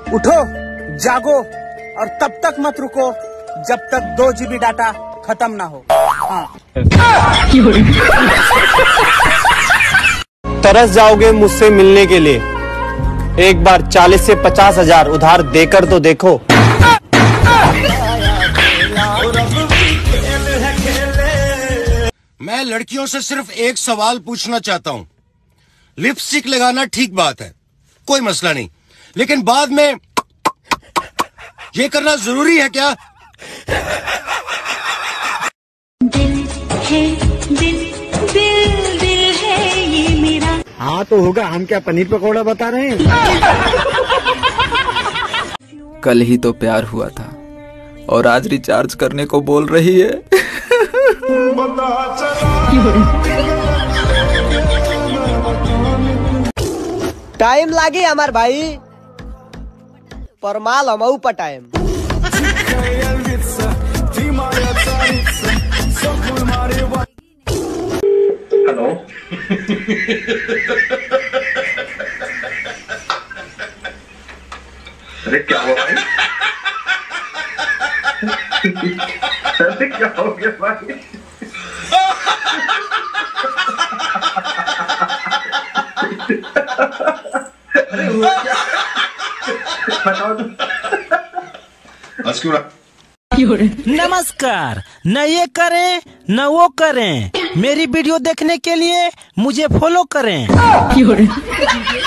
उठो, जागो और तब तक मत रुको जब तक 2 GB डाटा खत्म ना हो। हाँ। तरस जाओगे मुझसे मिलने के लिए, एक बार 40 से 50 हजार उधार देकर तो देखो। मैं लड़कियों से सिर्फ एक सवाल पूछना चाहता हूँ। लिपस्टिक लगाना ठीक बात है, कोई मसला नहीं, लेकिन बाद में ये करना जरूरी है क्या? दिल है, दिल दिल दिल है ये मेरा। हाँ तो होगा, हम क्या पनीर पकौड़ा बता रहे हैं? कल ही तो प्यार हुआ था और आज रिचार्ज करने को बोल रही है। टाइम लागे हमार भाई, पर माल हमऊ पटाएम। हेलो। अरे क्या हुआ भाई? अरे क्या हो गया भाई? अरे हुआ क्या? बताओ तो। नमस्कार, न ये करें न वो करें, मेरी वीडियो देखने के लिए मुझे फॉलो करें।